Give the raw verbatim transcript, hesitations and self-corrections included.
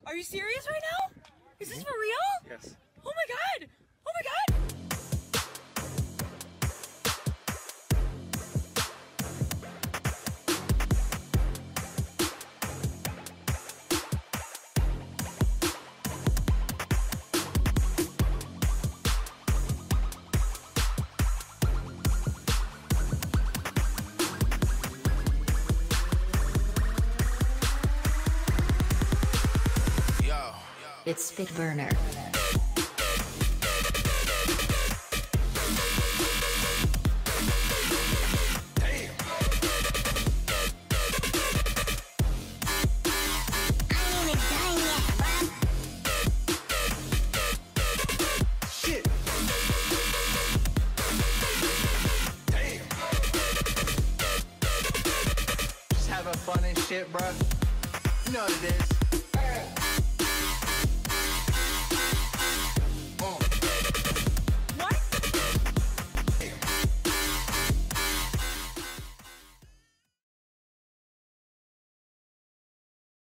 Are you serious right now? Is this for real? Yes. Oh my god! Oh my god! It's Spit Burner. Just having fun and shit, bruh. You know what it is.